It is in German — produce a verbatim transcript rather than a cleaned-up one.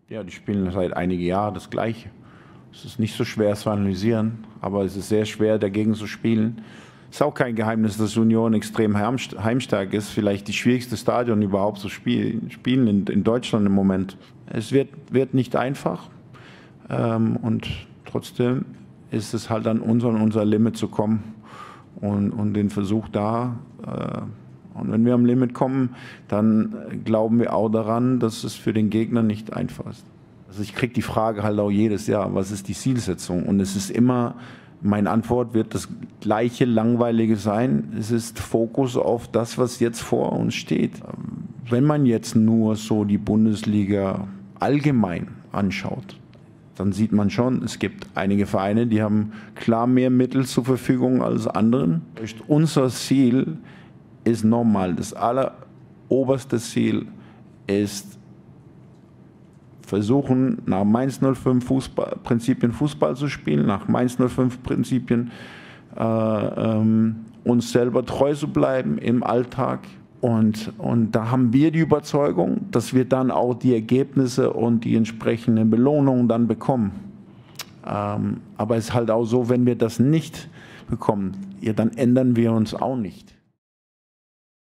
Ja, die spielen seit einigen Jahren das Gleiche. Es ist nicht so schwer zu analysieren, aber es ist sehr schwer, dagegen zu spielen. Es ist auch kein Geheimnis, dass Union extrem heimstark ist. Vielleicht die schwierigste Stadion überhaupt zu spielen, spielen in, in Deutschland im Moment. Es wird, wird nicht einfach. Ähm, und trotzdem ist es halt an uns, an unser Limit zu kommen und, und den Versuch da. Äh, und wenn wir am Limit kommen, dann glauben wir auch daran, dass es für den Gegner nicht einfach ist. Also ich kriege die Frage halt auch jedes Jahr, was ist die Zielsetzung? Und es ist immer, meine Antwort wird das gleiche Langweilige sein. Es ist Fokus auf das, was jetzt vor uns steht. Wenn man jetzt nur so die Bundesliga allgemein anschaut, dann sieht man schon, es gibt einige Vereine, die haben klar mehr Mittel zur Verfügung als anderen. Unser Ziel ist normal, das alleroberste Ziel ist, versuchen, nach Mainz null fünf Fußball, Prinzipien Fußball zu spielen, nach Mainz null fünf Prinzipien äh, ähm, uns selber treu zu bleiben im Alltag. Und, und da haben wir die Überzeugung, dass wir dann auch die Ergebnisse und die entsprechenden Belohnungen dann bekommen. Ähm, aber es ist halt auch so, wenn wir das nicht bekommen, ja, dann ändern wir uns auch nicht.